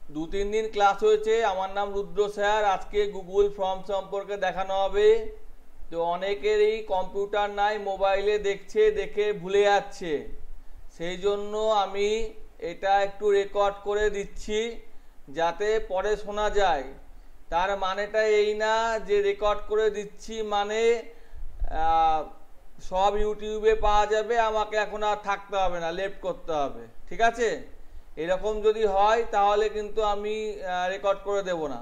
দু-তিন দিন ক্লাস হয়েছে। আমার নাম রুদ্র স্যার। আজকে গুগল ফর্ম সম্পর্কে দেখানো হবে। তো অনেকেরই কম্পিউটার নাই, মোবাইলে দেখছে, দেখে ভুলে যাচ্ছে। সেই জন্য আমি এটা একটু রেকর্ড করে দিচ্ছি যাতে পরে শোনা যায়। তার মানেটা এই না যে রেকর্ড করে দিচ্ছি মানে আহ, সব ইউটিউবে পাওয়া যাবে, আমাকে এখন আর থাকতে হবে না, লেফট করতে হবে। ঠিক আছে? এরকম যদি হয় তাহলে কিন্তু আমি রেকর্ড করে দেব না।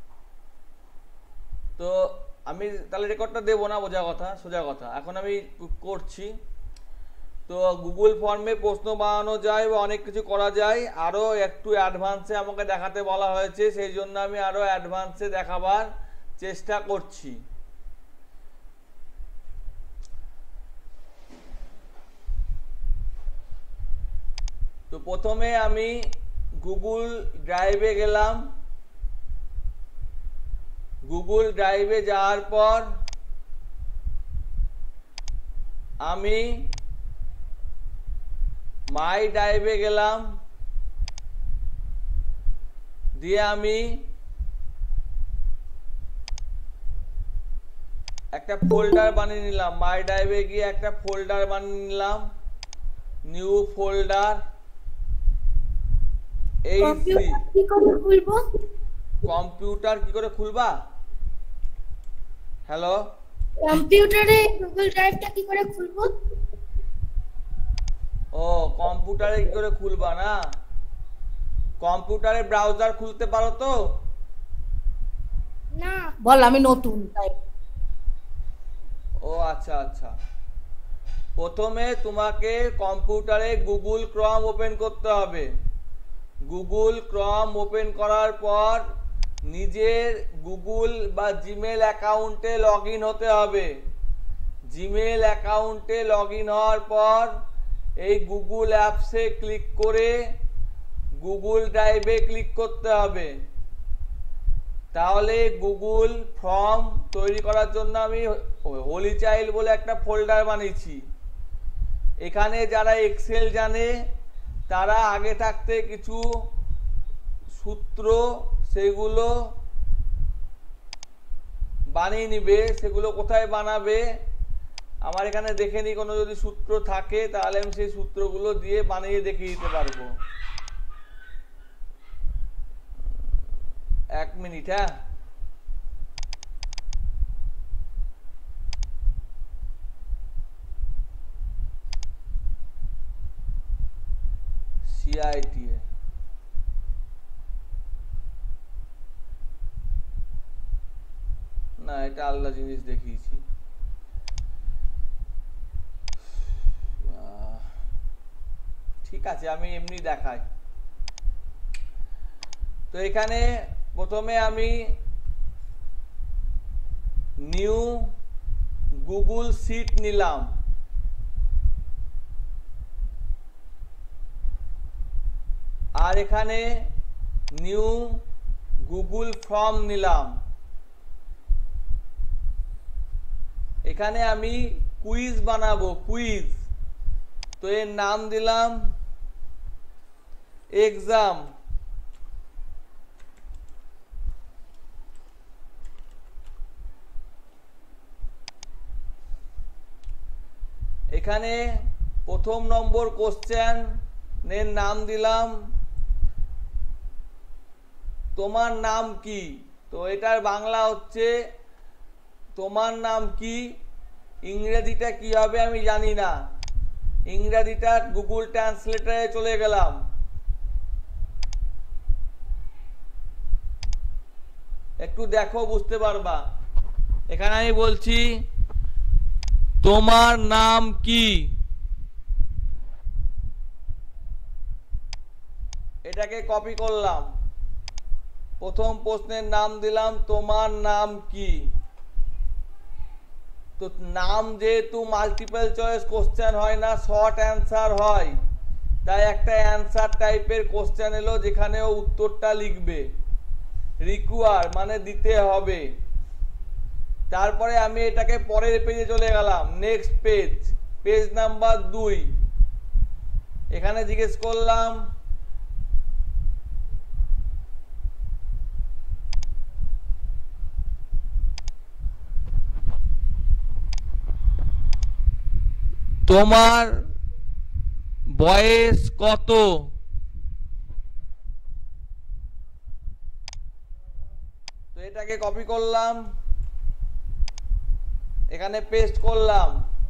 তো আমি তাহলে রেকর্ডটা দেবো না, বোঝা কথা, সোজা কথা। এখন আমি করছি। তো গুগল ফর্মে প্রশ্ন বানানো যায় বা অনেক কিছু করা যায়। আরও একটু অ্যাডভান্সে আমাকে দেখাতে বলা হয়েছে, সেই জন্য আমি আরও অ্যাডভান্সে দেখাবার চেষ্টা করছি। তো প্রথমে আমি গুগল ড্রাইভে গেলাম। গুগল ড্রাইভে যাওয়ার পর আমি মাই ড্রাইভে গেলাম, দিয়ে আমি একটা ফোল্ডার বানিয়ে নিলাম। মাই ড্রাইভে গিয়ে একটা ফোল্ডার বানিয়ে নিলাম, নিউ ফোল্ডার। এই কম্পিউটার কি করে খুলবা? হ্যালো, কম্পিউটারে গুগল ড্রাইভটা কি করে খুলবো? ও কম্পিউটারে কি করে খুলবা না? কম্পিউটারে ব্রাউজার খুলতে পারো তো? না বল, আমি নতুন তাই। ও আচ্ছা আচ্ছা। প্রথমে তোমাকে কম্পিউটারে গুগল ক্রম ওপেন করতে হবে। গুগল ক্রম ওপেন করার পর নিজের গুগল বা জিমেল অ্যাকাউন্টে লগ ইন হতে হবে। জিমেল অ্যাকাউন্টে লগ ইন হওয়ার পর এই গুগল অ্যাপসে ক্লিক করে গুগল ড্রাইভে ক্লিক করতে হবে। তাহলে গুগল ফর্ম তৈরি করার জন্য আমি হোলি চাইল্ড বলে একটা ফোল্ডার বানিয়েছি। এখানে যারা এক্সেল জানে তারা আগে থাকতে কিছু সূত্র সেগুলো বানিয়ে নিবে। সেগুলো কোথায় বানাবে আমার এখানে দেখে নি, কোনো যদি সূত্র থাকে তাহলে আমি সেই সূত্রগুলো দিয়ে বানিয়ে দেখিয়ে দিতে পারবো। 1 মিনিট। হ্যাঁ, সিআইটিএ না, এটা আলাদা জিনিস দেখিয়েছি। ঠিক আছে, আমি এমনি দেখাই। তো এখানে প্রথমে আমি নিউ গুগল শিট নিলাম। আর এখানে নিউ গুগল ফর্ম নিলাম। এখানে আমি কুইজ বানাবো, কুইজ। তো এর নাম দিলাম এক্সাম। এখানে প্রথম নম্বর কোশ্চেন এর নাম দিলাম তোমার নাম কি। তো এটার বাংলা হচ্ছে তোমার নাম কি। ইংরেজিটা কি হবে আমি জানি না, ইংরেজিটা গুগল ট্রান্সলেটরে চলে গেলাম। একটু দেখো, বুঝতে পারবা। এখানে আমি বলছি তোমার নাম কি, এটাকে কপি করলাম। প্রথম প্রশ্নের নাম দিলাম তোমার নাম কি। তো নাম যেহেতু মাল্টিপল চয়েস কোশ্চেন হয় না, শর্ট অ্যান্সার হয়, তাই একটা অ্যান্সার টাইপের কোশ্চেন এলো যেখানে ও উত্তরটা লিখবে। রিকোয়ার মানে দিতে হবে। তারপরে আমি এটাকে পরের পেজে চলে গেলাম, নেক্সট পেজ, পেজ নাম্বার 2। এখানে জিজ্ঞেস করলাম তোমার বয়স কত? তো এটাকে কপি করলাম, এখানে পেস্ট করলাম।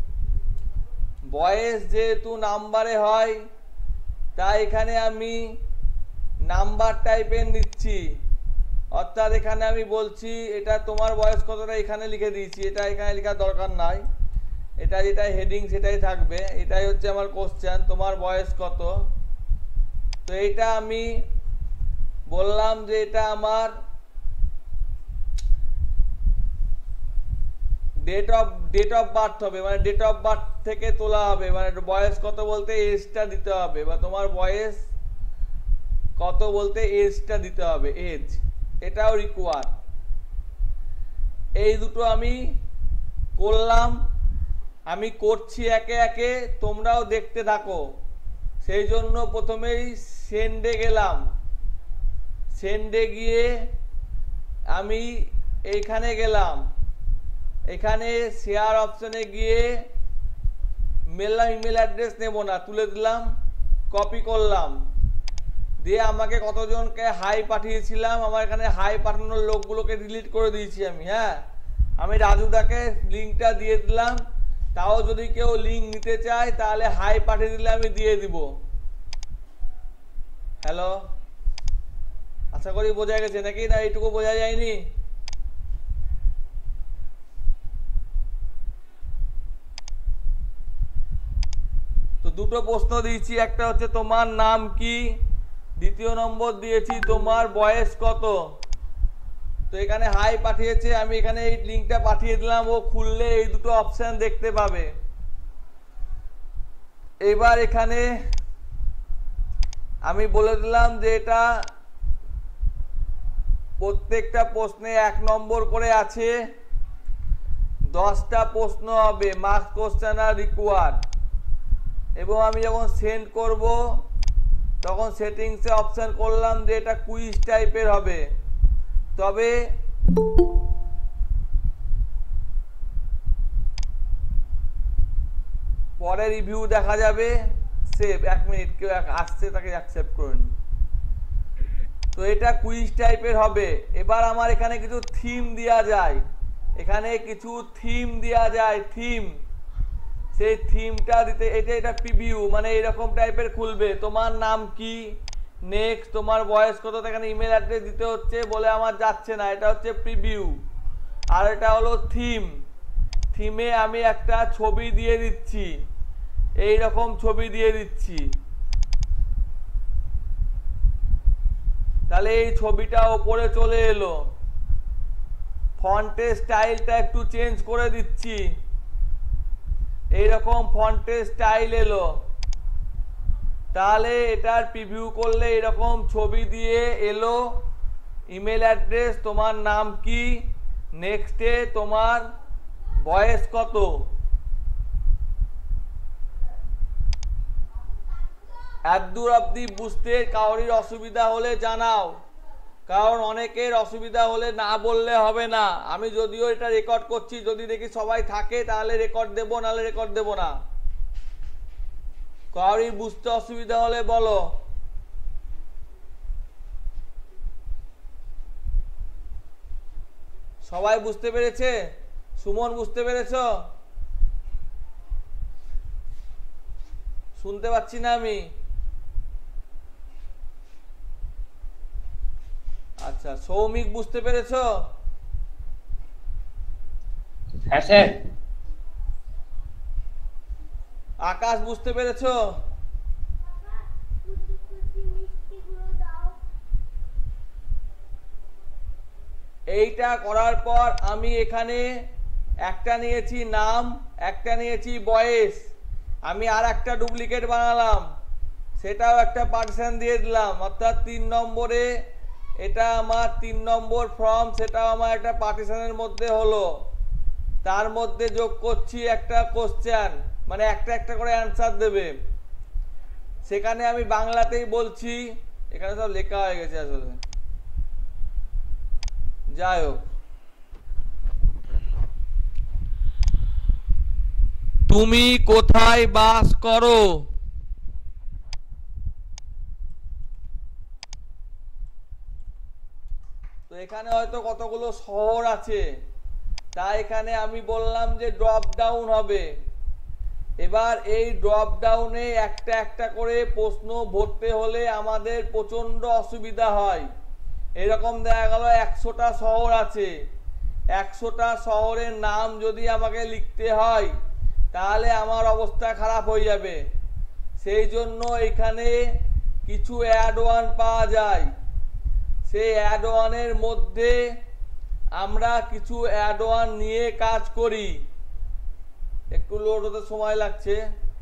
বয়স যেহেতু নাম্বারে হয় তাই এখানে আমি নাম্বার টাইপের নিচ্ছি, অর্থাৎ এখানে আমি বলছি এটা তোমার বয়স কতটা এখানে লিখে দিয়েছি, এটা এখানে লেখার দরকার নাই, এটা যেটা হেডিং সেটাই থাকবে। এটাই হচ্ছে আমার কোশ্চেন, তোমার বয়স কত। তো এটা আমি বললাম যে এটা আমার ডেট অফ বার্থ হবে, মানে ডেট অফ বার্থ থেকে তোলা হবে, মানে বয়স কত বলতে এজটা দিতে হবে, বা তোমার বয়স কত বলতে এজটা দিতে হবে, এজ, এটাও রিকোয়ার। এই দুটো আমি করলাম, আমি করছি একে একে, তোমরাও দেখতে থাকো। সেই জন্য প্রথমেই সেন্ডে গেলাম, সেন্ডে গিয়ে আমি এইখানে গেলাম, এখানে শেয়ার অপশনে গিয়ে মেললাম, ইমেল অ্যাড্রেস নেব না, তুলে দিলাম, কপি করলাম, দিয়ে আমাকে কতজনকে হাই পাঠিয়েছিলাম, আমার এখানে হাই পাঠানোর লোকগুলোকে ডিলিট করে দিয়েছি আমি। হ্যাঁ, আমি রাজুদাকে লিঙ্কটা দিয়ে দিলাম, তাও যদি কেউ লিঙ্ক নিতে চায় তাহলে হাই পাঠিয়ে দিলে আমি দিয়ে দিব। হ্যালো, আশা করি বোঝা গেছে নাকি, না এইটুকু বোঝা যায়নি? তো দুটো প্রশ্ন দিয়েছি, একটা হচ্ছে তোমার নাম কি, দ্বিতীয় নম্বর দিয়েছি তোমার বয়স কত। তো এখানে হাই পাঠিয়েছে, আমি এখানে এই লিঙ্কটা পাঠিয়ে দিলাম, ও খুললে এই দুটো অপশন দেখতে পাবে। এবার এখানে আমি বলে দিলাম যে এটা প্রত্যেকটা প্রশ্নে 1 নম্বর করে আছে, 10টা প্রশ্ন হবে, মার্কস কোশ্চেন আর রিকোয়ার্ড। এবং আমি যখন সেন্ড করব তখন সেটিংসে অপশন করলাম যে এটা কুইজ টাইপের হবে, তবে পরে রিভিউ দেখা যাবে। সেভ, 1 মিনিট, কেউ আসছে তাকে অ্যাকসেপ্ট করে নি। তো এটা কুইজ টাইপের হবে। এবার আমার এখানে কিছু থিম দেওয়া যায়, এখানে কিছু থিম দেওয়া যায়, থিম, সেই থিমটা দিতে, এটা প্রিভিউ, মানে এরকম টাইপের খুলবে। তোমার নাম কি, নেক্সট, তোমার বয়স কত, এখানে ইমেল অ্যাড্রেস দিতে হচ্ছে বলে আমার যাচ্ছে না, এটা হচ্ছে প্রিভিউ। আর এটা হলো থিম, থিমে আমি একটা ছবি দিয়ে দিচ্ছি, এই রকম ছবি দিয়ে দিচ্ছি, তাহলে এই ছবিটা ওপরে চলে এলো। ফন্টের স্টাইলটা একটু চেঞ্জ করে দিচ্ছি, এইরকম ফন্টের স্টাইল এলো, তাহলে এটার প্রিভিউ করলে এরকম ছবি দিয়ে এলো। ইমেল অ্যাড্রেস, তোমার নাম কি, নেক্সটে তোমার বয়স কত। এতদূর অবধি বুঝতে কারোর অসুবিধা হলে জানাও, কারণ অনেকের অসুবিধা হলে না বললে হবে না। আমি যদিও এটা রেকর্ড করছি, যদি দেখি সবাই থাকে তাহলে রেকর্ড দেবো, নাহলে রেকর্ড দেবো না। কারোর বুঝতে অসুবিধা হলে বলো। সবাই বুঝতে পেরেছে? সুমন বুঝতে পেরেছ? শুনতে পাচ্ছি না আমি। আচ্ছা, সৌমিক বুঝতে পেরেছো? হ্যাঁ স্যার। আকাশ বুঝতে পেরেছো? এইটা করার পর আমি এখানে একটা নিয়েছি নাম, একটা নিয়েছি বয়স, আমি আর একটা ডুপ্লিকেট বানালাম, সেটাও একটা পার্টিশন দিয়ে দিলাম, অর্থাৎ 3 নম্বরে এটা আমার 3 নম্বর ফর্ম, সেটাও আমার একটা পার্টিশনের মধ্যে হলো। তার মধ্যে যোগ করছি একটা কোশ্চেন, মানে একটা একটা করে অ্যান্সার দেবে, সেখানে আমি বাংলাতেই বলছি, এখানে সব লেখা হয়ে গেছে আসলে, যাই হোক। তুমি কোথায় বাস করো? তো এখানে হয়তো কতগুলো শহর আছে, তাই এখানে আমি বললাম যে ড্রপ ডাউন হবে। এবার এই ড্রপ ডাউনে একটা একটা করে প্রশ্ন ভরতে হলে আমাদের প্রচন্ড অসুবিধা হয়। এরকম দেখা গেল 100টা শহর আছে, 100টা শহরের নাম যদি আমাকে লিখতে হয় তাহলে আমার অবস্থা খারাপ হয়ে যাবে। সেই জন্য এখানে কিছু অ্যাড ওয়ান পাওয়া যায়। সেই অ্যাড ওয়ানের মধ্যে আমরা কিছু অ্যাড ওয়ান নিয়ে কাজ করি। একটু লোড হতে সময় লাগছে।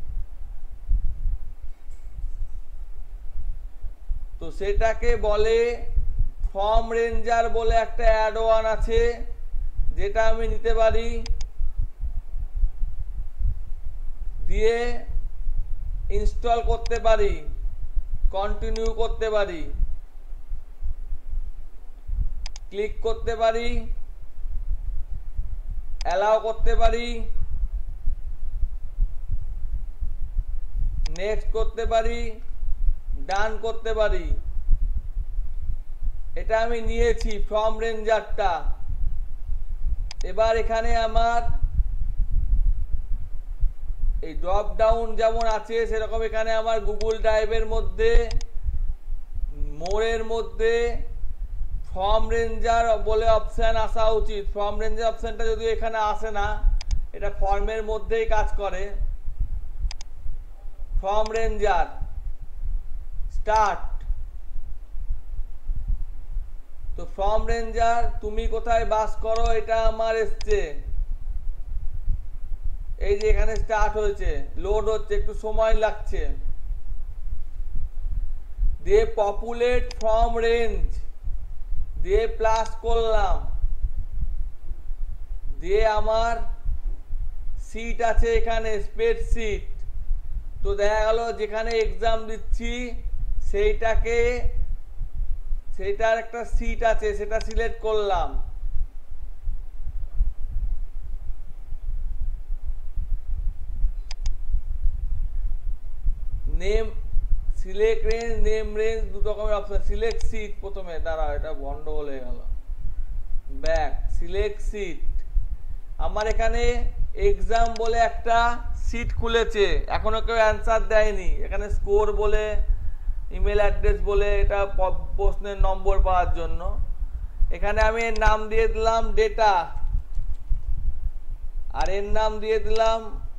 তো সেটাকে বলে ফর্ম রেঞ্জার বলে একটা অ্যাড ওয়ান আছে, যেটা আমি নিতে পারি, দিয়ে ইনস্টল করতে পারি, কন্টিনিউ করতে পারি, ক্লিক করতে পারি, অ্যালাউ করতে পারি, নেক্সট করতে পারি, ডান করতে পারি। এটা আমি নিয়েছি ফর্ম রেঞ্জারটা। এবার এখানে আমার এই ড্রপ ডাউন যেমন আছে সেরকম এখানে আমার গুগল ড্রাইভের মধ্যে মোরের মধ্যে ফর্ম রেঞ্জার বলে অপশন আসা উচিত। ফর্ম রেঞ্জার অপশনটা যদি এখানে আসে না, এটা ফর্মের মধ্যেই কাজ করে। Form ranger start. তো ফর্ম রেঞ্জার তুমি কোথায় বাস করো এটা আমার এসছে, এই যে এখানে স্টার্ট হয়েছে, লোড হচ্ছে, একটু সময় লাগছে। দিয়ে পপুলেট ফ্রম রেঞ্জ দিয়ে প্লাস করলাম, দিয়ে আমার সিট আছে এখানে স্প্রেডশিট। তো দেখা গেল যেখানে এক্সাম দিচ্ছি সেইটার একটা সিট আছে, সেটা সিলেক্ট করলাম। Name select range, name range দুটো রকমের অপশন। সিলেক্ট সিট প্রথমে, দাঁড়াও এটা গন্ডগোল হয়ে গেল। Back select sheet. আমার এখানে এক্সাম বলে একটা সিট খুলেছে, এখনো কেউ অ্যান্সার দেয়নি। এখানে স্কোর বলে, ইমেল অ্যাড্রেস বলে, এটা প্রশ্নের নম্বর পাওয়ার জন্য। এখানে আমি এর নাম দিয়ে দিলাম ডেটা, আর এর নাম দিয়ে দিলাম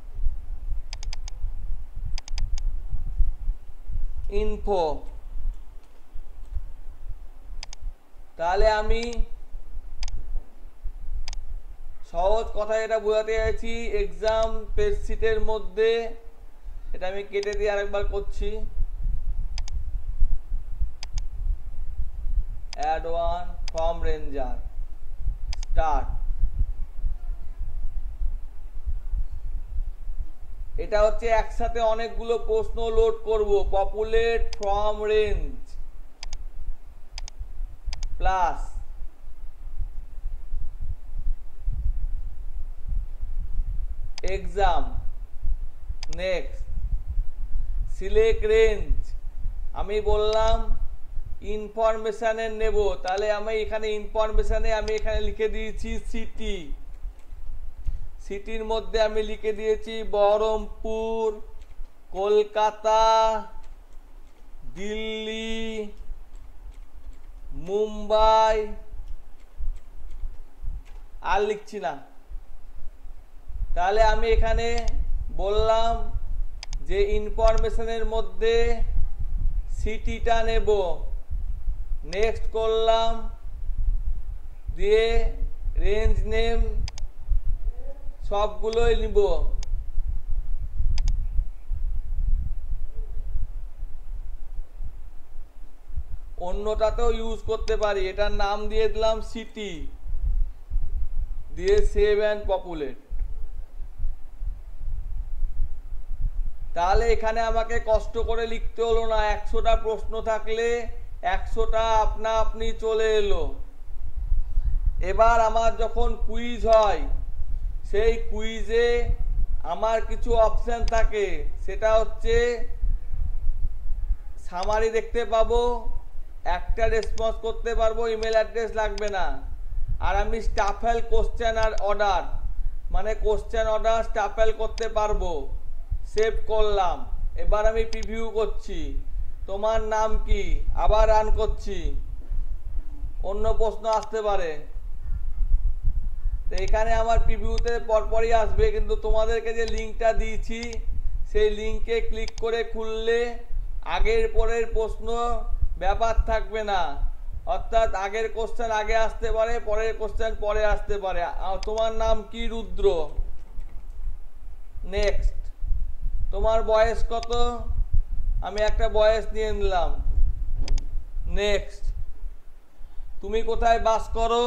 ইনফো। তাহলে আমি সহজ কথা এটা বোঝাতে চাইছি, এক্সাম স্প্রেডশিটের মধ্যে এটা আমি কেটে দিয়ে আরেকবার করছি। Add one form ranger start. এটা হচ্ছে একসাথে অনেকগুলো প্রশ্ন লোড করব। Populate from range plus exam, next select range. আমি বললাম ইনফরমেশনের নেব, তাহলে আমি এখানে ইনফরমেশনে আমি এখানে লিখে দিয়েছি সিটি। সিটির মধ্যে আমি লিখে দিয়েছি বহরমপুর, কলকাতা, দিল্লি, মুম্বাই, আর লিখছি না। তাহলে আমি এখানে বললাম যে ইনফরমেশনের মধ্যে সিটিটা নেব, নেক্সট করলাম, দিয়ে রেঞ্জ নেম সবগুলোই নিব। অন্যটাতেও ইউজ করতে পারি, এটার নাম দিয়ে দিলাম সিটি, দিয়ে সেভ অ্যান্ড পপুলেট। তাহলে এখানে আমাকে কষ্ট করে লিখতে হলো না। 100টা প্রশ্ন থাকলে 100টা আপনা আপনি চলে এলো। এবার আমার যখন কুইজ হয়, সেই কুইজে আমার কিছু অপশন থাকে, সেটা হচ্ছে সামারি দেখতে পাবো, একটা রেসপন্স করতে পারবো, ইমেল অ্যাড্রেস লাগবে না। আর আমি স্টাফেল কোশ্চেন আর অর্ডার, মানে কোশ্চেন অর্ডার স্টাফেল করতে পারবো। সেভ করলাম, এবার আমি প্রিভিউ করছি। তোমার নাম কি, আবার রান করছি। অন্য প্রশ্ন আসতে পারে, তো এখানে আমার প্রিভিউতে পরপরই আসবে, কিন্তু তোমাদেরকে যে লিঙ্কটা দিয়েছি সেই লিঙ্কে ক্লিক করে খুললে আগের পরের প্রশ্ন ব্যাপার থাকবে না। অর্থাৎ আগের কোশ্চেন আগে আসতে পারে, পরের কোশ্চেন পরে আসতে পারে। তোমার নাম কি? রুদ্র। নেক্সট। তোমার বয়স কত? আমি একটা বয়স নিয়ে নিলাম। নেক্সট। তুমি কোথায় বাস করো?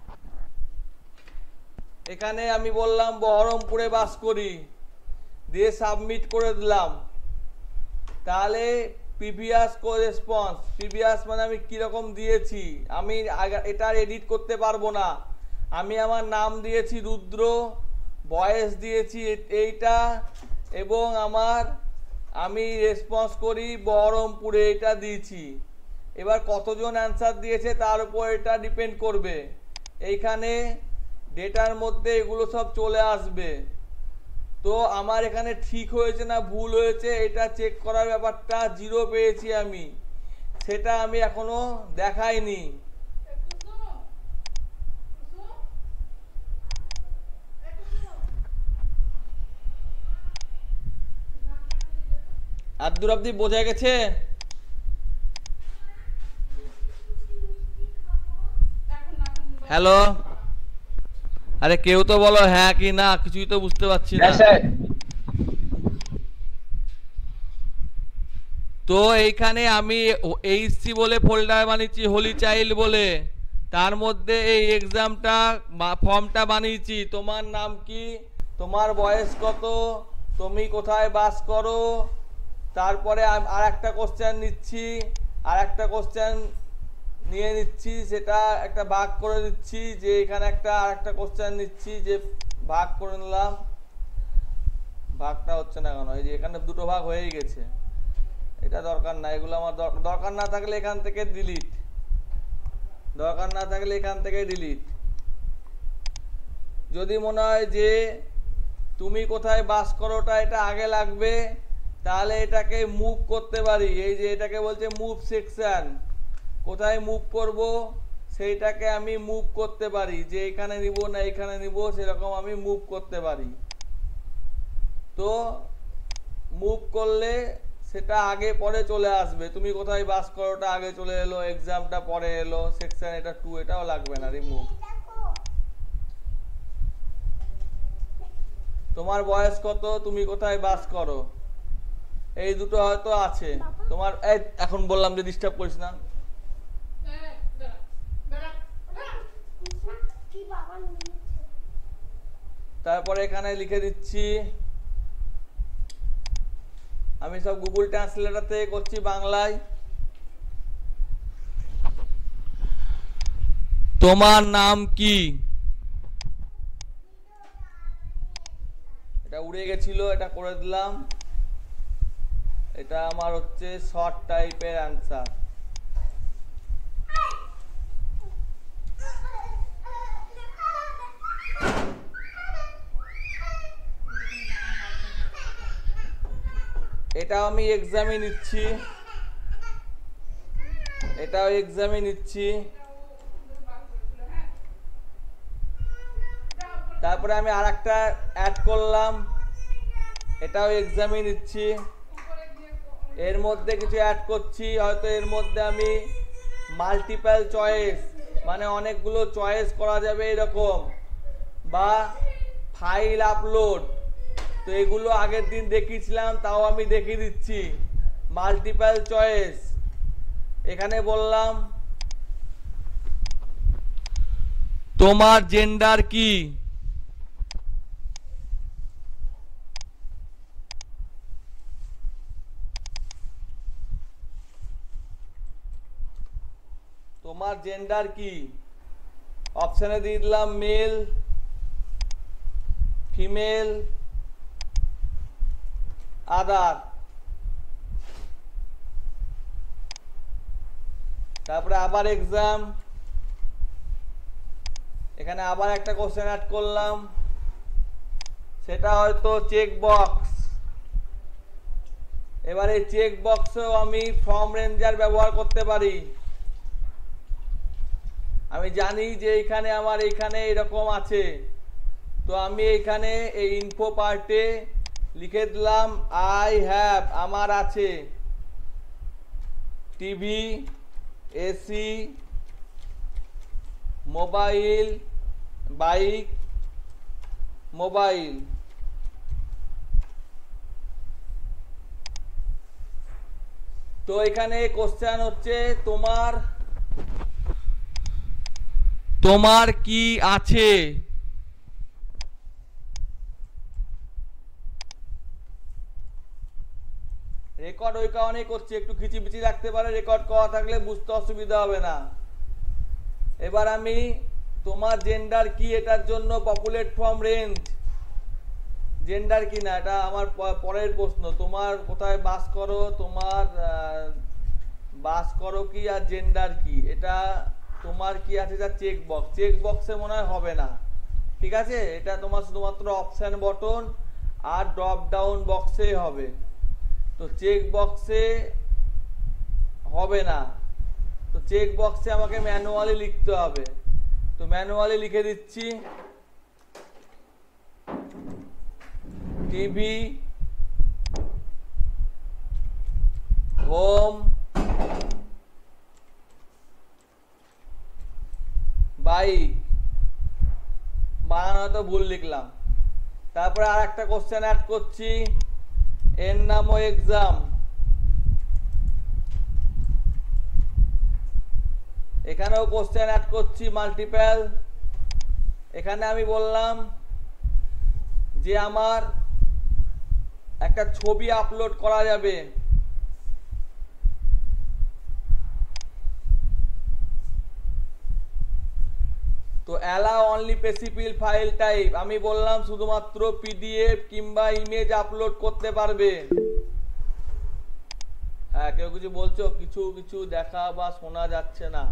এখানে আমি বললাম বহরমপুরে বাস করি, দিয়ে সাবমিট করে দিলাম। তাহলে প্রিভিয়াস রেসপন্স, প্রিভিয়াস মানে আমি কীরকম দিয়েছি, আমি এটা এডিট করতে পারবো না। আমি আমার নাম দিয়েছি রুদ্র, বয়স দিয়েছি এইটা, এবং আমি রেসপন্স করি বহরমপুরে, এটা দিয়েছি। এবার কতজন অ্যান্সার দিয়েছে তার উপর এটা ডিপেন্ড করবে। এইখানে ডেটার মধ্যে এগুলো সব চলে আসবে। তো আমার এখানে ঠিক হয়েছে না ভুল হয়েছে এটা চেক করার ব্যাপারটা 0 পেয়েছি আমি, সেটা আমি এখনো দেখাইনি। আব্দুর আব্দি বোঝা গেছে? হ্যালো, আরে কেউ তো বলো হ্যাঁ কি না, কিছুই তো বুঝতে পারছি না। তো এইখানে আমি এইচসি বলে ফোল্ডার বানিয়েছি, হোলি চাইল্ড বলে, তার মধ্যে এই এক্সামটা ফর্মটা বানিয়েছি। তোমার নাম কি, তোমার বয়স কত, তুমি কোথায় বাস করো, তারপরে আর একটা কোশ্চেন নিচ্ছি, আর একটা কোশ্চেন নিয়ে নিচ্ছি, সেটা একটা ভাগ করে দিচ্ছি, যে এখানে আর একটা কোশ্চেন নিচ্ছি, যে ভাগ করে নিলাম। ভাগটা হচ্ছে না কেন? এই যে এখানে দুটো ভাগ হয়েই গেছে, এটা দরকার না। এগুলো আমার দরকার না থাকলে এখান থেকে ডিলিট, দরকার না থাকলে এখান থেকে ডিলিট। যদি মনে হয় যে তুমি কোথায় বাস করোটা এটা আগে লাগবে, তাহলে এটাকে মুভ করতে পারি। এই যে এটাকে বলছে মুভ সেকশন, কোথায় মুভ করব সেইটাকে আমি মুভ করতে পারি, যে এখানে নিব না এখানে নিব, সেরকম আমি মুভ করতে পারি। তো মুভ করলে সেটা আগে পরে চলে আসবে। তুমি কোথায় বাস করোটা আগে চলে এলো, এক্সামটা পরে এলো, সেকশন এটা 2 এটাও লাগবে না, রিমুভ। তোমার বয়স কত, তুমি কোথায় বাস করো, এই দুটো হয়তো আছে তোমার। এখন বললাম যে ডিস্টার্ব করিস না। তারপরে এখানে লিখে দিচ্ছি, আমি সব গুগল ট্রান্সলেটর থেকে করছি বাংলায়। তোমার নাম কি, এটা উড়ে গেছিল, এটা করে দিলাম। এটা আমার হচ্ছে শর্ট টাইপের অ্যান্সার। এটাও আমি এক্সামে নিচ্ছি, এটাও এক্সামে নিচ্ছি। তারপরে আমি আরেকটা অ্যাড করলাম, এটাও এক্সামে নিচ্ছি। এর মধ্যে কিছু অ্যাড করছি, হয়তো এর মধ্যে আমি মাল্টিপল চয়েস, মানে অনেকগুলো চয়েস করা যাবে এরকম, বা ফাইল আপলোড। তো এগুলো আগের দিন দেখিয়েছিলাম, তাও আমি দেখিয়ে দিচ্ছি। মাল্টিপল চয়েস, এখানে বললাম তোমার জেন্ডার কি, তোমার জেন্ডার কি, অপশানে দিয়ে দিলাম মেল, ফিমেল, আদার, তারপরে আবার এক্সাম, এখানে আবার একটা কোশ্চেন অ্যাড করলাম, সেটা হয়তো চেক বক্স। এবারে চেক বক্সেও আমি ফর্ম রেঞ্জার ব্যবহার করতে পারি। আমি জানি যে এখানে আমার এখানে এরকম আছে, তো আমি এখানে এই ইনফো পার্টে লিখে দিলাম আই হ্যাভ, আমার আছে TV, AC, mobile, bike, mobile. তো এখানে কোশ্চেন হচ্ছে তোমার কি আছে? রেকর্ড ওই কারণেই করছি, একটু খিচিবিচি রাখতে পারে, রেকর্ড করা থাকলে বুঝতে অসুবিধা হবে না। এবার আমি তোমার জেন্ডার কি, এটার জন্য পপুলেট ফ্রম রেঞ্জ, জেন্ডার কি না এটা আমার পরের প্রশ্ন। তোমার কোথায় বাস করো, তোমার বাস করো কি আর জেন্ডার কি, এটা তোমার কি আছে যা চেক বক্স, চেক বক্সে মনে হয় হবে না, ঠিক আছে? এটা তোমার শুধুমাত্র অপশন বটন আর ড্রপ ডাউন বক্সে হবে, তো চেক বক্সে হবে না। তো চেক বক্সে আমাকে ম্যানুয়ালি লিখতে হবে, তো ম্যানুয়ালি লিখে দিচ্ছি টিভি, হোম, বাইক, বানানো তো ভুল লিখলাম। তারপরে আর একটা কোশ্চেন অ্যাড করছি, এর নামও এক্সাম। এখানেও কোশ্চেন অ্যাড করছি মাল্টিপল। এখানে আমি বললাম যে আমার একটা ছবি আপলোড করা যাবে, তো allow only specific file type, আমি বললাম শুধুমাত্র পিডিএফ কিংবা ইমেজ আপলোড করতে পারবে। হ্যাঁ, কেউ কিছু বলছো? কিছু দেখা বা শোনা যাচ্ছে না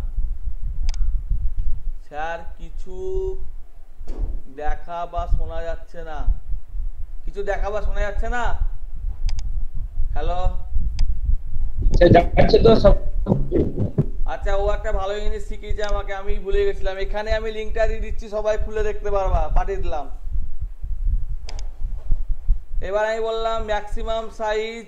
স্যার, কিছু দেখা বা শোনা যাচ্ছে না, কিছু দেখা বা শোনা যাচ্ছে না। হ্যালো, আচ্ছা, ও একটা ভালো জিনিস শিখিয়েছে আমাকে, আমি ভুলে গেছিলাম। এখানে আমি লিঙ্কটা দিয়ে দিচ্ছি, সবাই খুলে দেখতে পারবা, পাঠিয়ে দিলাম। এবার আমি বললাম ম্যাক্সিমাম সাইজ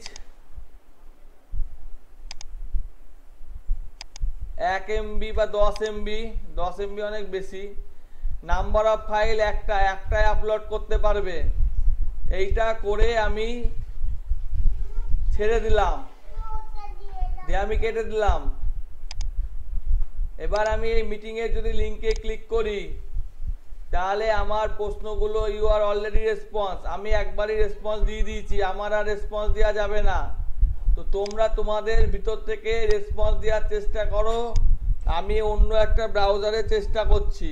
1 MB বা 10 MB, 10 MB অনেক বেশি। নাম্বার অফ ফাইল একটাই আপলোড করতে পারবে, এইটা করে আমি ছেড়ে দিলাম, দিয়ে আমি কেটে দিলাম। এবার আমি এই মিটিংয়ের যদি লিঙ্কে ক্লিক করি, তাহলে আমার প্রশ্নগুলো ইউ আর অলরেডি রেসপন্স, আমি একবারই রেসপন্স দিয়ে দিয়েছি, আমার আর রেসপন্স দেওয়া যাবে না। তো তোমরা তোমাদের ভিতর থেকে রেসপন্স দেওয়ার চেষ্টা করো, আমি অন্য একটা ব্রাউজারে চেষ্টা করছি।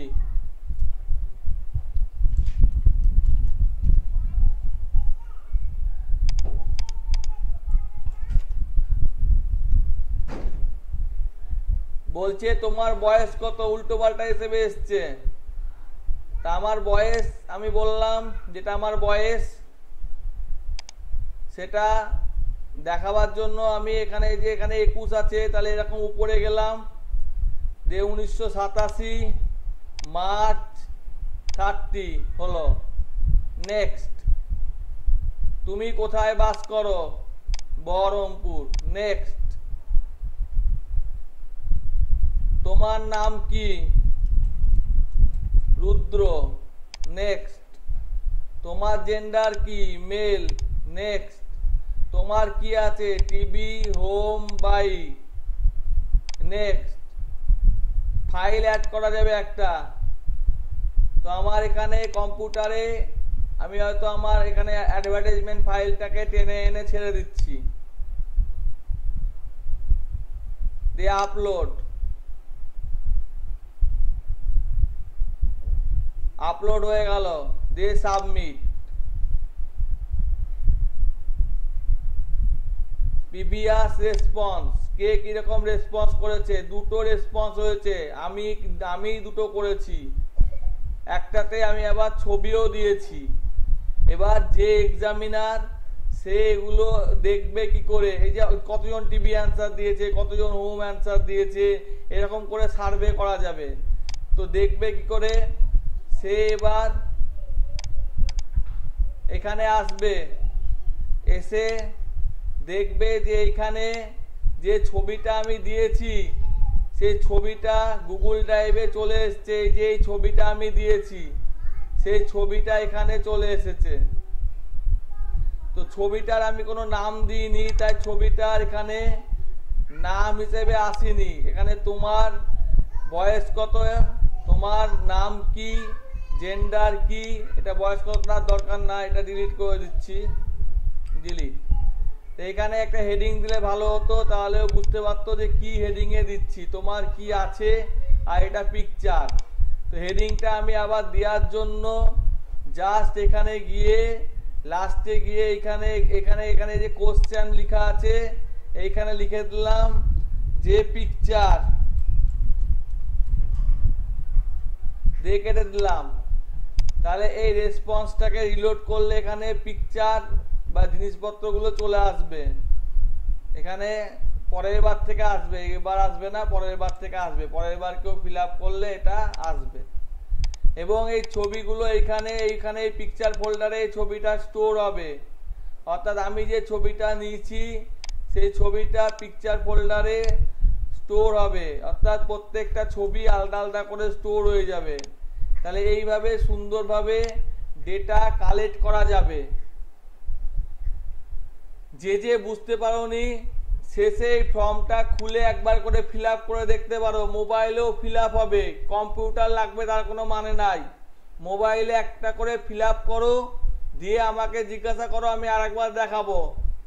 বলছে তোমার বয়স কত, উল্টো পাল্টা হিসেবে এসছে। তা আমার বয়স, আমি বললাম যেটা আমার বয়স সেটা দেখাবার জন্য আমি এখানে যে এখানে 21 আছে, তাহলে এরকম উপরে গেলাম, যে 1987 মার্চ 30 হলো। নেক্সট, তুমি কোথায় বাস করো, বহরমপুর। নেক্সট, তোমার নাম কি, রুদ্র। নেক্সট, তোমার জেন্ডার কি, মেল। নেক্সট, তোমার কি আছে, TV, home, bike. Next, file add করা যাবে একটা, তো আমার এখানে কম্পিউটারে আমি হয়তো আমার এখানে অ্যাডভার্টাইজমেন্ট ফাইলটাকে টেনে এনে ছেড়ে দিচ্ছি, দিয়ে আপলোড। আপলোড হয়ে গেল, দিয়ে সাবমিট। প্রিভিয়াস রেসপন্স, কে কিরকম রেসপন্স করেছে। দুটো রেসপন্স হয়েছে, আমি দুটো করেছি, একটাতে আমি আবার ছবিও দিয়েছি। এবার যে এক্সামিনার সে এগুলো দেখবে কি করে, এই যে কতজন টিভি অ্যান্সার দিয়েছে, কতজন হোম অ্যান্সার দিয়েছে, এরকম করে সার্ভে করা যাবে। তো দেখবে কি করে, সে এবার এখানে আসবে, এসে দেখবে যে এইখানে যে ছবিটা আমি দিয়েছি সেই ছবিটা গুগল ড্রাইভে চলে এসছে। এই যে এই ছবিটা আমি দিয়েছি সেই ছবিটা এখানে চলে এসেছে। তো ছবিটার আমি কোনো নাম দিইনি, তাই ছবিটার এখানে নাম হিসেবে আসেনি। এখানে তোমার বয়স কত, তোমার নাম কি, জেন্ডার কি, এটা বয়স কতটার দরকার না, এটা ডিলিট করে দিচ্ছি, ডিলিট। তো এখানে একটা হেডিং দিলে ভালো হতো, তাহলেও বুঝতে পারতো যে কি হেডিংয়ে দিচ্ছি, তোমার কি আছে, আর এটা পিকচার। তো হেডিংটা আমি আবার দেওয়ার জন্য জাস্ট এখানে গিয়ে লাস্টে গিয়ে এখানে এখানে এখানে যে কোশ্চেন লেখা আছে এইখানে লিখে দিলাম যে পিকচার, দিয়ে কেটে দিলাম। তাহলে এই রেসপন্সটাকে রিলোড করলে এখানে পিকচার বা জিনিসপত্রগুলো চলে আসবে। এখানে পরের বার থেকে আসবে, এবার আসবে না, পরের বার থেকে আসবে, পরের বার কেউ ফিল আপ করলে এটা আসবে। এবং এই ছবিগুলো এইখানে এইখানে এই পিকচার ফোল্ডারে এই ছবিটা স্টোর হবে। অর্থাৎ আমি যে ছবিটা নিয়েছি সেই ছবিটা পিকচার ফোল্ডারে স্টোর হবে, অর্থাৎ প্রত্যেকটা ছবি আলাদা আলাদা করে স্টোর হয়ে যাবে। তাহলে এইভাবে সুন্দরভাবে ডেটা কালেক্ট করা যাবে। যে বুঝতে পারোনি শেষে এই ফর্মটা খুলে একবার করে ফিল আপ করে দেখতে পারো, মোবাইলেও ফিল আপ হবে, কম্পিউটার লাগবে তার কোনো মানে নাই। মোবাইলে একটা করে ফিল আপ করো, দিয়ে আমাকে জিজ্ঞাসা করো, আমি আরেকবার দেখাবো।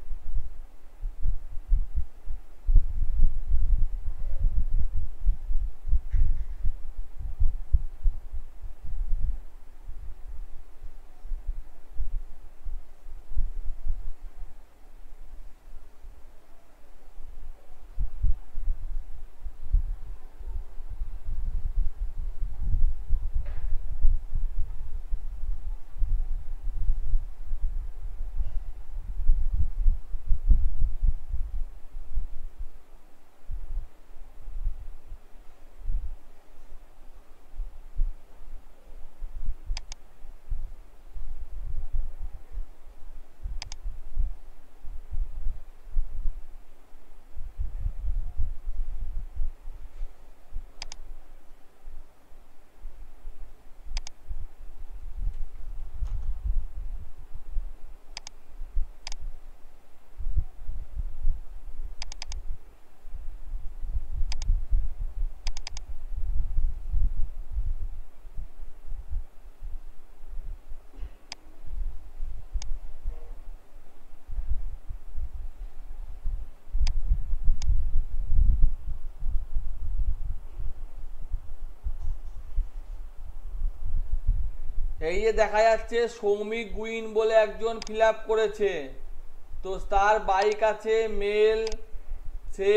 এই যে দেখা যাচ্ছে সৌমিক গুইন বলে একজন ফিল আপ করেছে। তো তার বাইক আছে, মেল, সে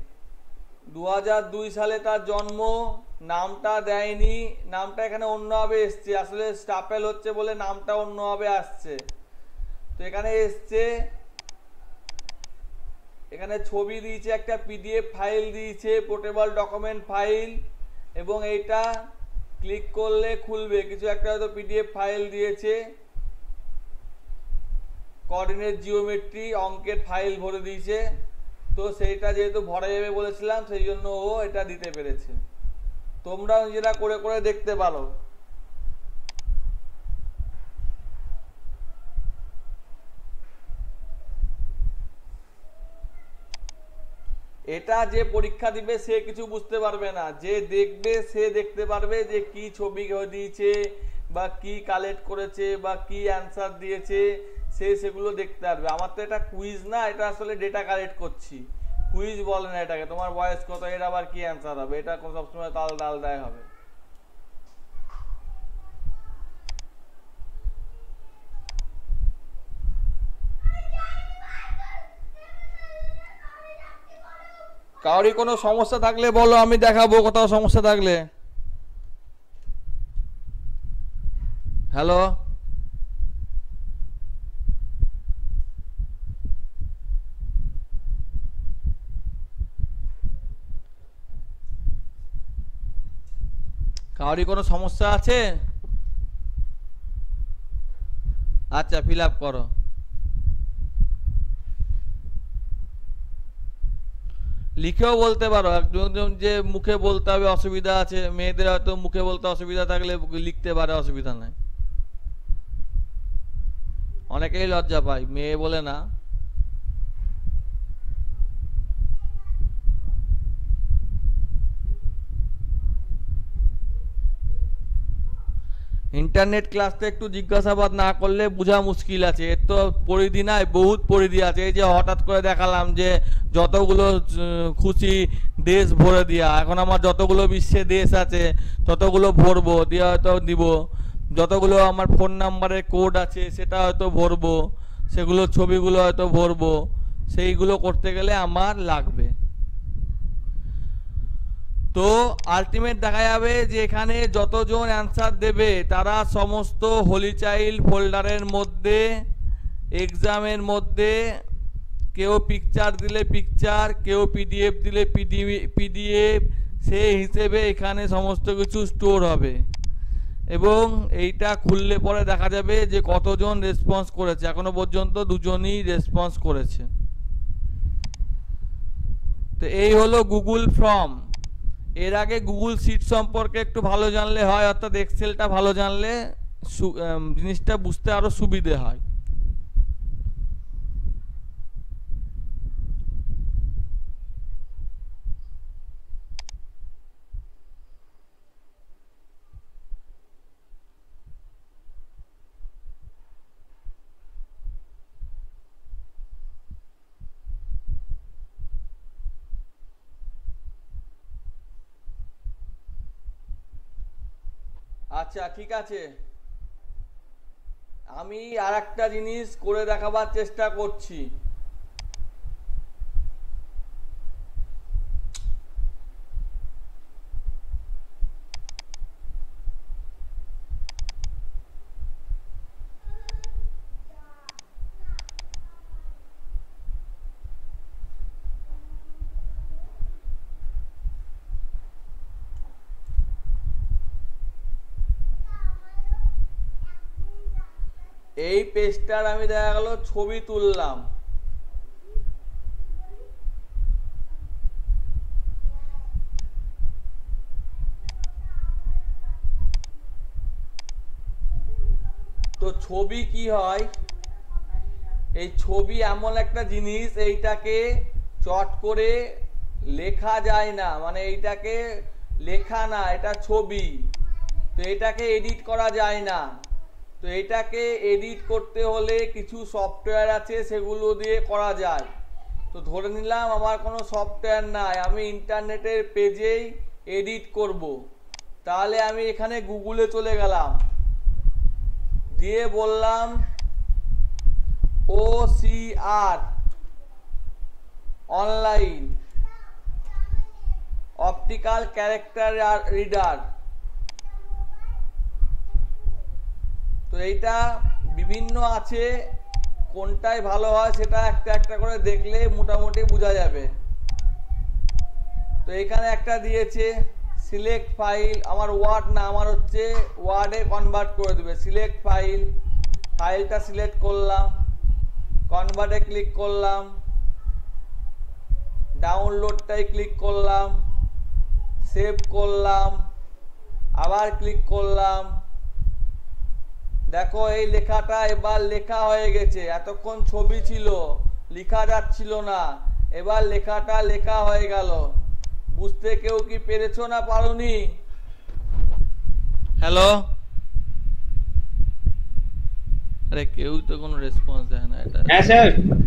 2002 সালে তার জন্ম, নামটা দেয়নি, নামটা এখানে অন্যভাবে এসছে, আসলে স্টাপেল হচ্ছে বলে নামটা অন্যভাবে আসছে। তো এখানে এসছে, এখানে ছবি দিয়েছে, একটা পিডিএফ ফাইল দিয়েছে, পোর্টেবল ডকুমেন্ট ফাইল, এবং এইটা ক্লিক করলে খুলবে, কিছু একটা হয়তো পিডিএফ ফাইল দিয়েছে, কোঅর্ডিনেট জিওমেট্রি অঙ্কের ফাইল ভরে দিয়েছে। তো সেইটা যেহেতু ভরা যাবে বলেছিলাম সেই জন্য ও এটা দিতে পেরেছে। তোমরাও নিজেরা করে করে দেখতে পারো। এটা যে পরীক্ষা দিবে সে কিছু বুঝতে পারবে না, যে দেখবে সে দেখতে পারবে যে কি ছবি দিয়েছে বা কি কালেক্ট করেছে বা কি অ্যান্সার দিয়েছে, সে সেগুলো দেখতে পারবে। আমার তো এটা কুইজ না, এটা আসলে ডেটা কালেক্ট করছি, কুইজ বলে না এটাকে। তোমার বয়স কত, এর আবার কি অ্যান্সার হবে, এটা সবসময় তাল ডাল দেয় হবে। কারোরই কোনো সমস্যা থাকলে বলো, আমি দেখাবো কোথাও সমস্যা থাকলে। হ্যালো, কারোরই কোনো সমস্যা আছে? আচ্ছা, ফিল আপ করো। লিখেও বলতে পারো, একজন যে মুখে বলতে হবে অসুবিধা আছে, মেয়েদের হয়তো মুখে বলতে অসুবিধা থাকলে লিখতে পারে, অসুবিধা নাই। অনেকেই লজ্জা পায়, মেয়ে বলে না। ইন্টারনেট ক্লাসটা একটু জিজ্ঞাসাবাদ না করলে বোঝা মুশকিল আছে। এর তো পরিধি নাই, বহুত পরিধি আছে। এই যে হঠাৎ করে দেখালাম যে যতগুলো খুশি দেশ ভরে দিয়া, এখন আমার যতগুলো বিশ্বে দেশ আছে ততগুলো ভরবো, দিয়ে হয়তো দিব। যতগুলো আমার ফোন নাম্বারের কোড আছে সেটা হয়তো ভরবো, সেগুলো ছবিগুলো হয়তো ভরবো। সেইগুলো করতে গেলে আমার লাগবে। তো আলটিমেট দেখা যাবে যে এখানে যতজন অ্যান্সার দেবে তারা সমস্ত হোলি চাইল্ড ফোল্ডারের মধ্যে, এক্সামের মধ্যে কেউ পিকচার দিলে পিকচার, কেউ পিডিএফ দিলে পিডিএফ, সেই হিসেবে এখানে সমস্ত কিছু স্টোর হবে। এবং এইটা খুললে পরে দেখা যাবে যে কতজন রেসপন্স করেছে। এখনো পর্যন্ত 2 জনই রেসপন্স করেছে। তো এই হলো গুগল ফর্ম। এর আগে গুগল শিট সম্পর্কে একটু ভালো জানলে হয়, অর্থাৎ এক্সেলটা ভালো জানলে জিনিসটা বুঝতে আরো সুবিধে হয়। আচ্ছা, ঠিক আছে, আমি আর একটা জিনিস করে দেখাবার চেষ্টা করছি। এই পেজটার আমি দেখা গেল ছবি তুললাম। তো ছবি কি হয়, এই ছবি এমন একটা জিনিস, এইটাকে চট করে লেখা যায় না, মানে এইটাকে লেখা না, এটা ছবি। তো এটাকে এডিট করা যায় না। তো এটাকে এডিট করতে হলে কিছু সফটওয়্যার আছে, সেগুলো দিয়ে করা যায়। তো ধরে নিলাম আমার কোনো সফটওয়্যার নাই, আমি ইন্টারনেটের পেজেই এডিট করব। তাহলে আমি এখানে গুগলে চলে গেলাম, দিয়ে বললাম OCR online optical character reader. তো এইটা বিভিন্ন আছে, কোনটাই ভালো হয় সেটা একটা একটা করে দেখলে মোটামুটি বোঝা যাবে। তো এখানে একটা দিয়েছে সিলেক্ট ফাইল, আমার ওয়ার্ড না, আমার হচ্ছে ওয়ার্ডে কনভার্ট করে দেবে। সিলেক্ট ফাইল, ফাইলটা সিলেক্ট করলাম, কনভার্টে ক্লিক করলাম, ডাউনলোডটাই ক্লিক করলাম, সেভ করলাম, আবার ক্লিক করলাম। দেখো এই লেখাটা এবার লেখা হয়ে গেছে। এতক্ষণ ছবি ছিল, লেখা যাচ্ছিল না, এবার লেখাটা লেখা হয়ে গেল। বুঝতে কেউ কি পেরেছো না পারোনি? হ্যালো, আরে কেউ তো কোনো রেসপন্স দেয় না। এটা হ্যাঁ স্যার।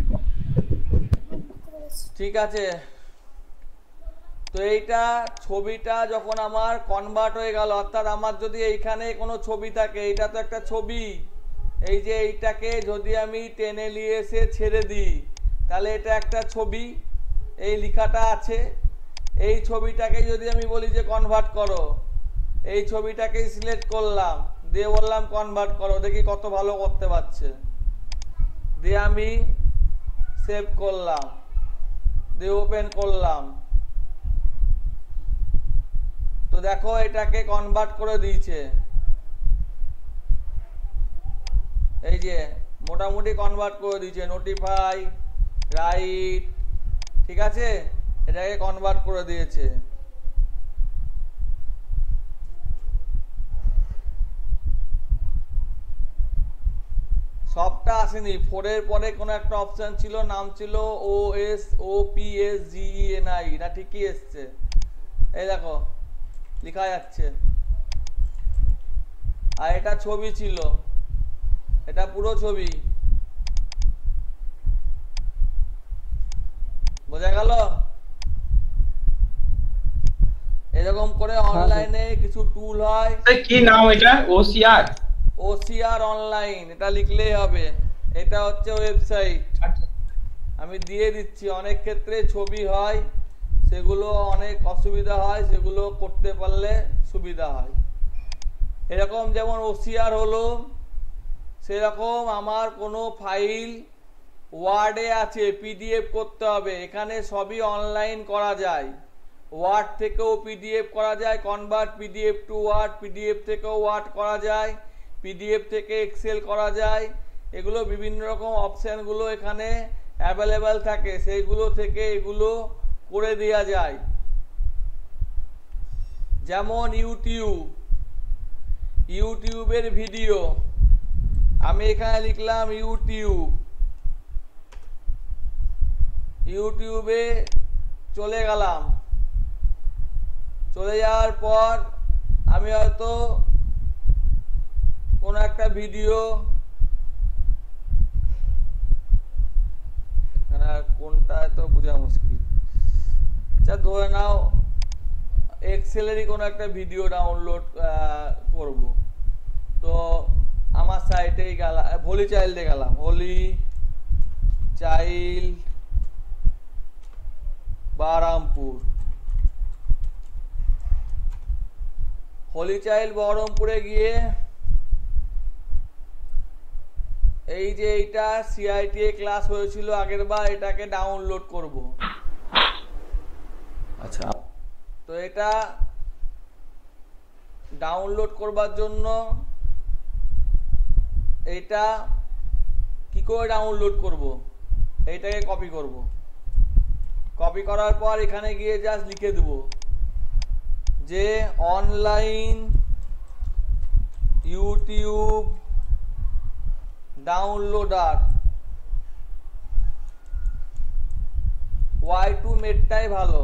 ঠিক আছে। তো এইটা ছবিটা যখন আমার কনভার্ট হয়ে গেল, অর্থাৎ আমার যদি এইখানে কোনো ছবি থাকে, এইটা তো একটা ছবি, এই যে এইটাকে যদি আমি টেনে নিয়ে এসে ছেড়ে দিই, তাহলে এটা একটা ছবি। এই লেখাটা আছে, এই ছবিটাকে যদি আমি বলি যে কনভার্ট করো, এই ছবিটাকে সিলেক্ট করলাম, দিয়ে বললাম কনভার্ট করো, দেখি কত ভালো করতে পারছে। দিয়ে আমি সেভ করলাম, দিয়ে ওপেন করলাম, তো দেখো এটাকে কনভার্ট করে দিয়েছে। এই যে মোটামুটি কনভার্ট করে দিয়েছে, নোটিফাই, রাইট, ঠিক আছে, এটাকে কনভার্ট করে দিয়েছে। সবটা আসেনি, 4 এর পরে কোনো একটা অপশন ছিল, নাম ছিল OSOPSGENI, না ঠিকই এসছে, এই দেখো লেখা যাচ্ছে। আর এটা ছবি ছিল, এটা পুরো ছবি, বোঝা গেল? এরকম করে অনলাইনে কিছু টুল হয়। কি নাম এটা? OCR OCR অনলাইন, এটা লিখলেই হবে। এটা হচ্ছে ওয়েবসাইট, আমি দিয়ে দিচ্ছি। অনেক ক্ষেত্রে ছবি হয়, সেগুলো অনেক অসুবিধা হয়, সেগুলো করতে পারলে সুবিধা হয়। এরকম যেমন OCR হলো, সেরকম আমার কোনো ফাইল ওয়ার্ডে আছে, PDF করতে হবে, এখানে সবই অনলাইন করা যায়। ওয়ার্ড থেকেও PDF করা যায়, convert PDF to word, PDF থেকেও ওয়ার্ড করা যায়, PDF থেকে এক্সেল করা যায়। এগুলো বিভিন্ন রকম অপশানগুলো এখানে অ্যাভেলেবেল থাকে, সেইগুলো থেকে এগুলো করে দেওয়া যায়। যেমন ইউটিউবের ভিডিও, আমি এখানে লিখলাম ইউটিউবে চলে গেলাম, চলে যাওয়ার পর আমি হয়তো কোনো একটা ভিডিও, এখানে কোনটা তো বোঝা মুশকিল, আচ্ছা ধরে নাও এক্সেলেরই কোনো একটা ভিডিও ডাউনলোড করব, তো আমার সাইটেই গেলাম, হোলি চাইল্ডে গেলাম, holy child Baharampur, holy child বহরমপুরে গিয়ে এই যে এইটা CITA ক্লাস হয়েছিল আগের বার, এটাকে ডাউনলোড করব। আচ্ছা, তো এটা ডাউনলোড করবার জন্য এটা কি করে ডাউনলোড করব, এইটাকে কপি করব। কপি করার পর এখানে গিয়ে জাস্ট লিখে দেব যে অনলাইন ইউটিউব ডাউনলোডার, Y2 মেটটাই ভালো।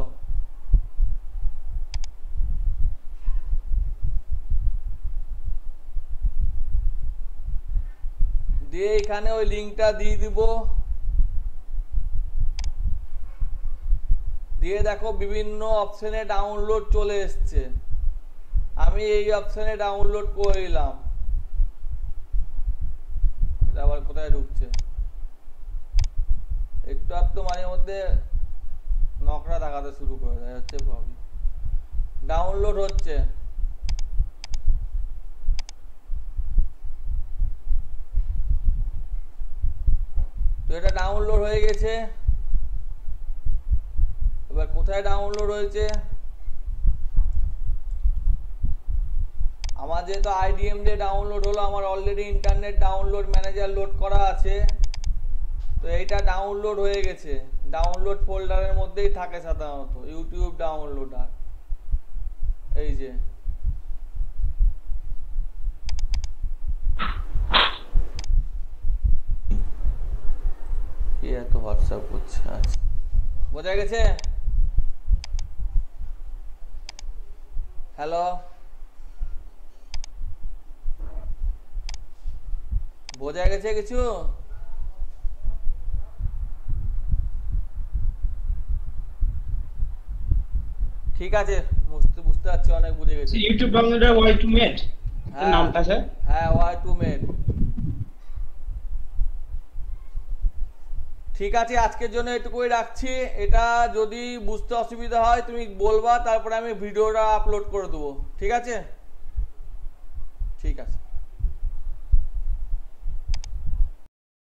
দিয়ে এখানে ওই লিঙ্কটা দিয়ে দিব, দিয়ে দেখো বিভিন্ন অপশনে ডাউনলোড চলে এসছে, আমি এই অপশনে ডাউনলোড করে নিলাম। আবার কোথায় ঢুকছে, একটু একটু মাঝে মধ্যে নকরা দেখাতে শুরু করে দেয়, হচ্ছে প্রবলেম। ডাউনলোড হচ্ছে, তো এটা ডাউনলোড হয়ে গেছে। এবার কোথায় ডাউনলোড হয়েছে, আমার যেহেতু IDM দিয়ে ডাউনলোড হলো, আমার already internet download manager load করা আছে, তো এইটা ডাউনলোড হয়ে গেছে। ডাউনলোড ফোল্ডারের মধ্যেই থাকে সাধারণত ইউটিউব ডাউনলোডার, এই যে কি এত হোয়াটসঅ্যাপ করছে। আচ্ছা, বোঝা গেছে? হ্যালো, বোঝা গেছে কিছু? ঠিক আছে, বুঝতে পারছি, অনেক বুঝে গেছি। ইউটিউব ডাউনলোডার Y2 মেট নামটা স্যার? হ্যাঁ, Y2 মেট, ঠিক আছে, আজকের জন্য এটুকুই রাখছি। এটা যদি বুঝতে অসুবিধা হয় তুমি বলবা, তারপরে আমি ভিডিওটা আপলোড করে দেবো। ঠিক আছে, ঠিক আছে।